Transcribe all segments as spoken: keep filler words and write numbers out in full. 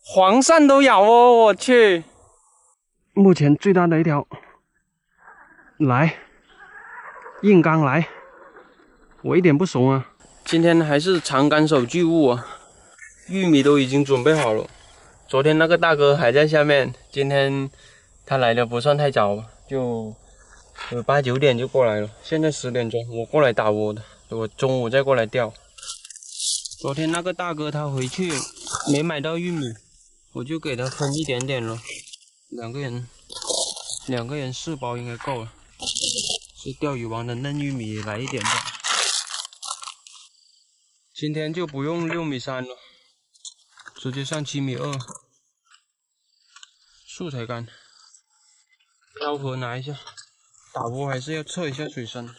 黄鳝都咬哦，我去！目前最大的一条，来，硬刚来，我一点不怂啊！今天还是长杆手巨物啊，玉米都已经准备好了。昨天那个大哥还在下面，今天他来的不算太早，就有八九点就过来了。现在十点钟，我过来打窝的，我中午再过来钓。昨天那个大哥他回去没买到玉米，我就给他分一点点了，两个人两个人四包应该够了。是钓鱼王的嫩玉米，来一点点。今天就不用六米三了，直接上七米二。素材竿，漂河拿一下，打窝还是要测一下水深。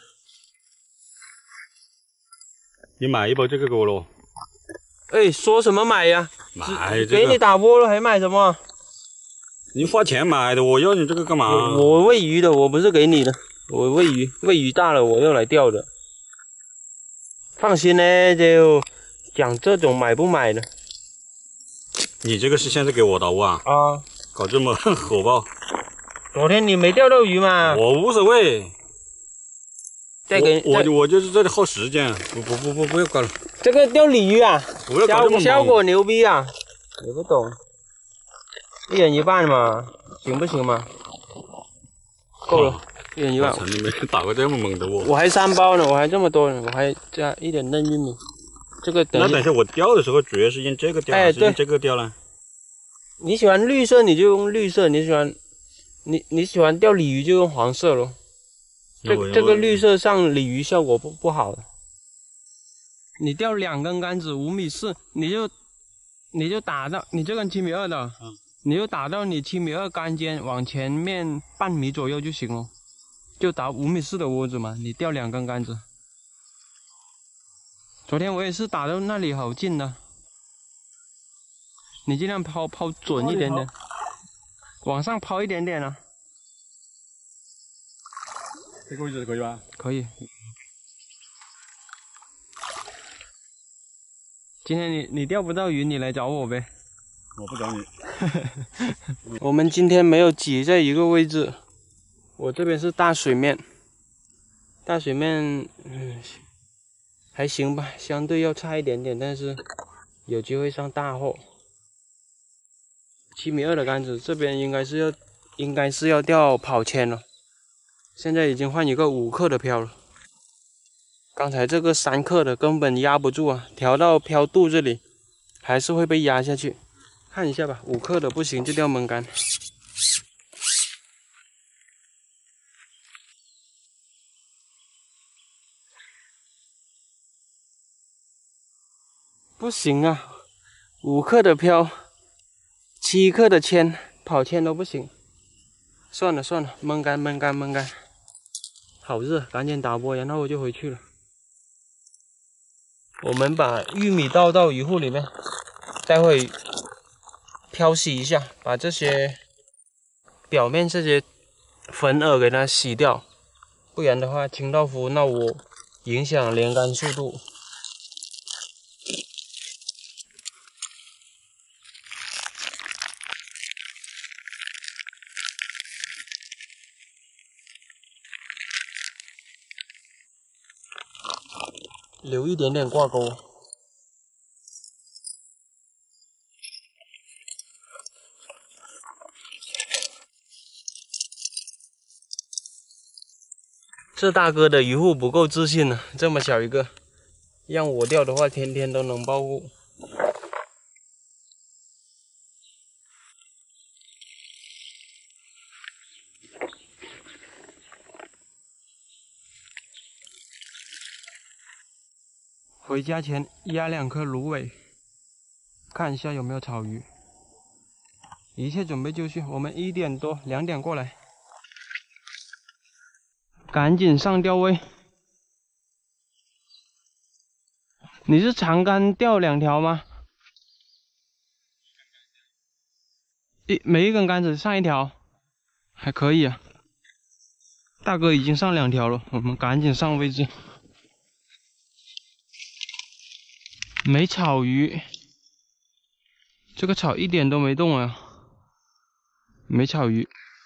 你买一包这个给我喽。 哎，说什么买呀？ 买这个。 给你打窝了还买什么？ 你花钱买的，我要你这个干嘛？ 我, 我喂鱼的，我不是给你的，我喂鱼，喂鱼大了我要来钓的。放心呢，就讲这种买不买的。 你这个是现在给我打窝啊？ 啊， 搞这么火爆。 昨天你没钓到鱼吗？ 我无所谓。 再给我我我就是这里耗时间，不不不不不要搞了。 这个钓鲤鱼啊， 不要搞这么猛。 效果牛逼啊！你不懂，一人一半嘛，行不行嘛？够了，一人一半。 我曾经没打过这么猛的窝。 我还三包呢，我还这么多呢，我还加一点嫩玉米。这个等那等一下我钓的时候，主要是用这个钓，还是用这个钓呢？ 你喜欢绿色你就用绿色，你喜欢你你喜欢钓鲤鱼就用黄色咯。这这个绿色上鲤鱼效果不不好的。你钓两根杆子五米四，你就你就打到你这根七米二的，嗯，你就打到你七米二杆尖往前面半米左右就行了，就打五米四的窝子嘛。你钓两根杆子。昨天我也是打到那里好近的，你尽量抛抛准一点点，往上抛一点点啊。 这个位置可以吧？ 可以。今天你你钓不到鱼，你来找我呗。 我不找你。 我们今天没有挤在一个位置，我这边是大水面，大水面嗯还行吧，相对要差一点点，但是有机会上大货。七米二的杆子，这边应该是要应该是要钓跑铅了。现在已经换一个五克的漂了，刚才这个三克的根本压不住啊，调到漂肚这里还是会被压下去。看一下吧，五克的不行就钓焖竿。不行啊，五克的漂，七克的铅，跑铅都不行。算了算了，焖竿焖竿焖竿。好热，赶紧打窝，然后我就回去了。我们把玉米倒到鱼护里面，待会漂洗一下，把这些表面这些粉饵给它洗掉，不然的话清道夫那我影响连竿速度。留一点点挂钩。这大哥的鱼护不够自信呢，这么小一个，让我钓的话，天天都能包护。回家前压两颗芦苇，看一下有没有草鱼。一切准备就绪，我们一点多、两点过来，赶紧上钓位。你是长竿钓两条吗？一每一根杆子上一条，还可以啊。大哥已经上两条了，我们赶紧上位置。没草鱼， 这个草一点都没动啊，没草鱼，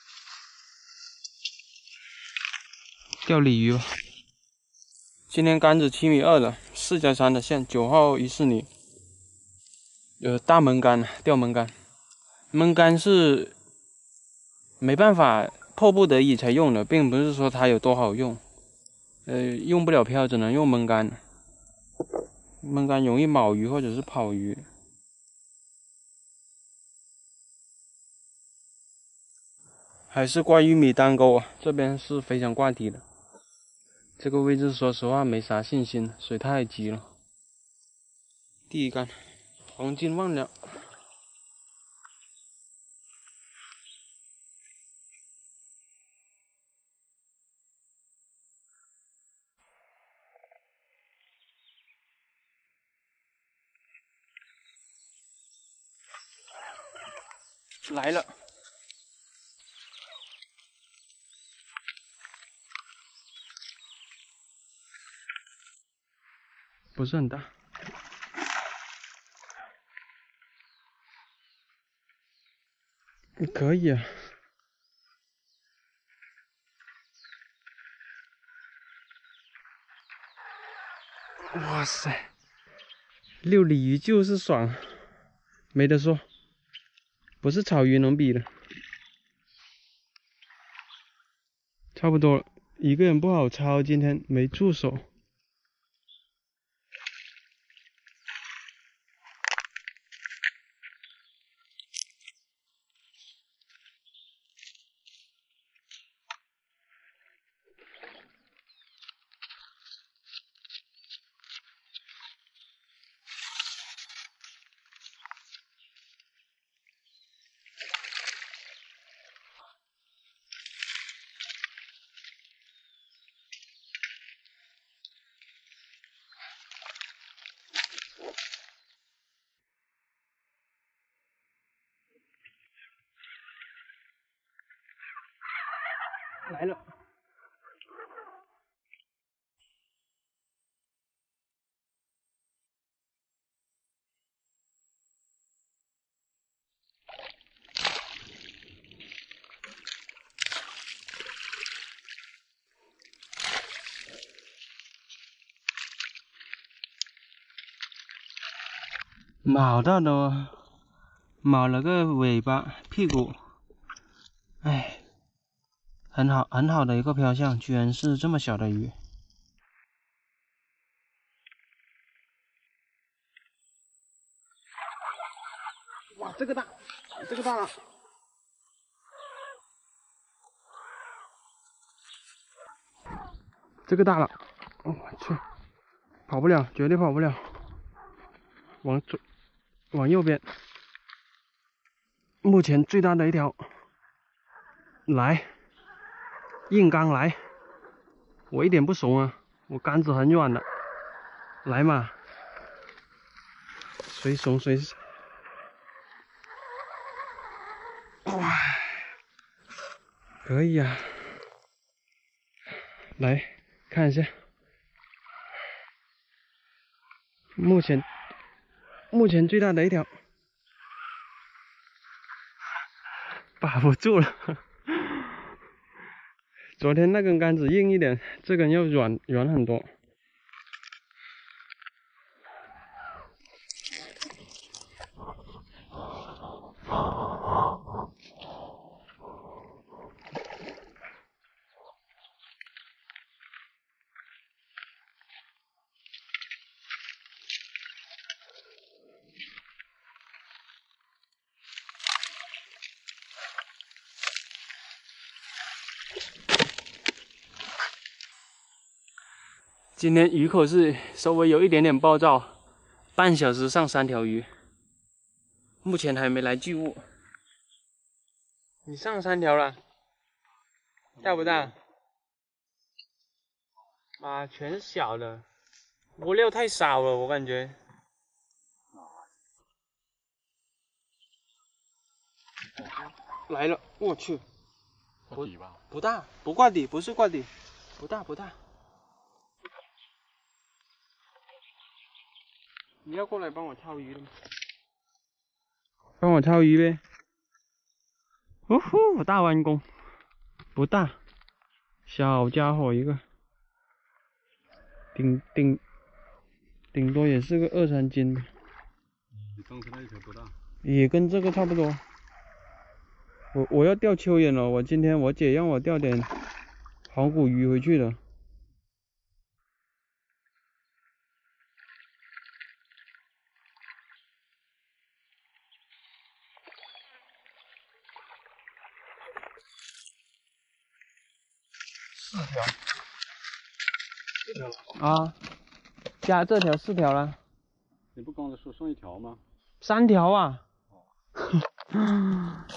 钓鲤鱼吧。今天杆子七米二的，四加三的线，九号一四零，呃，大门杆，钓门杆，门杆是没办法，迫不得已才用的，并不是说它有多好用，呃，用不了漂，只能用焖杆。焖杆容易卯鱼或者是跑鱼。还是挂玉米单钩啊，这边是非常挂底的。这个位置说实话没啥信心，水太急了。第一杆，黄金万两。来了，不是很大，可以啊。哇塞，遛鲤鱼就是爽，没得说，不是草鱼能比的。差不多了，一个人不好抄，今天没助手。来了，卯到的，卯了个尾巴屁股，哎，很好很好的一个漂相，居然是这么小的鱼。哇，这个大，这个大了，这个大了，我去，跑不了，绝对跑不了，往左，往右边，目前最大的一条，来，硬刚来，我一点不怂啊，我杆子很软的，来嘛，谁怂谁是。哇，可以啊，来看一下，目前目前最大的一条，把不住了。昨天那根杆子硬一点，这根要软软很多。今天鱼口是稍微有一点点暴躁，半小时上三条鱼，目前还没来巨物。你上三条了，大不大？啊，全是小的，物料太少了，我感觉。来了，我去，不不大，不挂底，不是挂底，不大不大。你要过来帮我抄鱼的吗？ 帮我抄鱼呗。哦呼，大弯弓，不大，小家伙一个，顶顶顶多也是个二三斤吧。 你刚才那一条多大？ 也跟这个差不多。我我要钓蚯蚓了，我今天我姐让我钓点好骨鱼回去的。四条，四条啊，加这条四条了。 你不刚才说剩一条吗？ 三条啊。